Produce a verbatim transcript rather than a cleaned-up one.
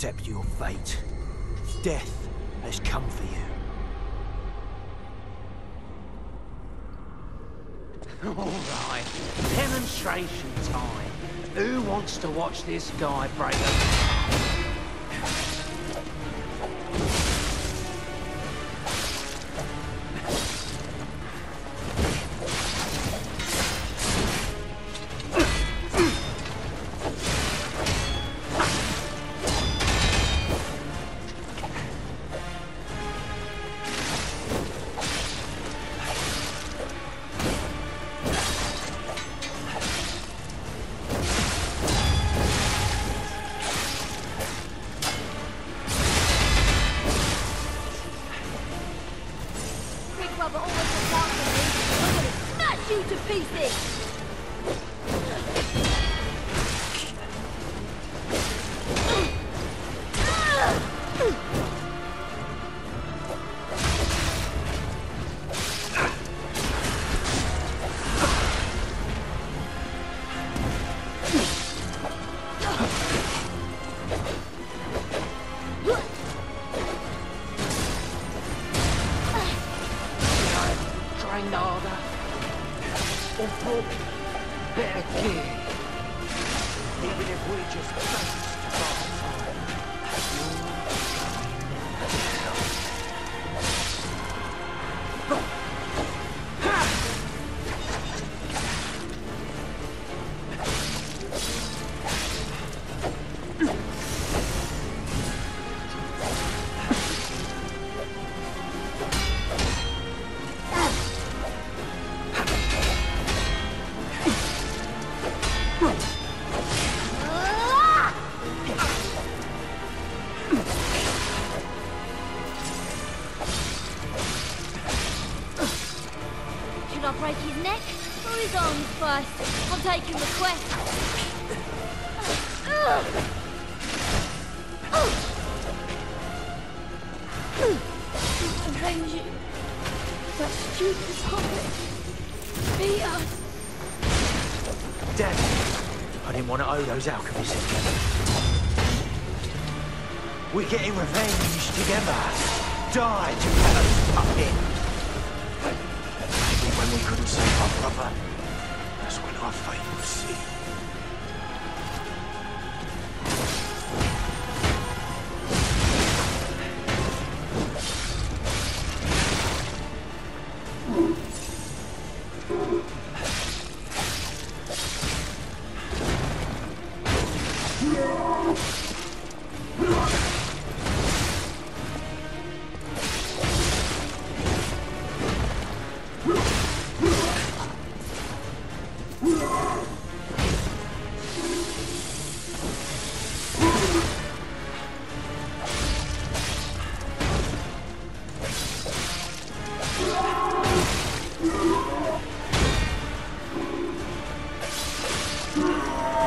accept your fate. Death has come for you. All right, demonstration time. Who wants to watch this guy break a... Taking the quest. Avenge you. That stupid puppet. Beat us. Damn it. I didn't want to owe those alchemists again. We're getting revenge together. Die to that puppet. Maybe when we couldn't save our brother, that's when our fate was sealed. Yeah.